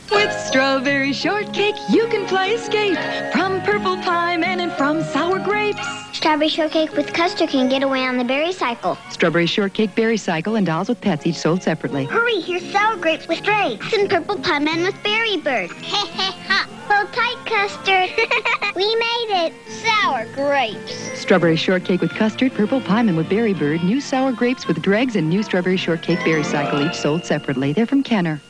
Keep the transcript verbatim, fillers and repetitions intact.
With strawberry shortcake, you can fly escape from purple Pieman and from sour grapes. Strawberry shortcake with custard can get away on the berry cycle. Strawberry shortcake, berry cycle, and dolls with pets, each sold separately. Hurry, here's sour grapes with grapes and purple Pieman with berry bird. Heh heh ha. Hold tight, custard. We made it. Sour grapes. Strawberry shortcake with custard, purple Pieman with berry bird, new sour grapes with dregs, and new strawberry shortcake berry cycle, each sold separately. They're from Kenner.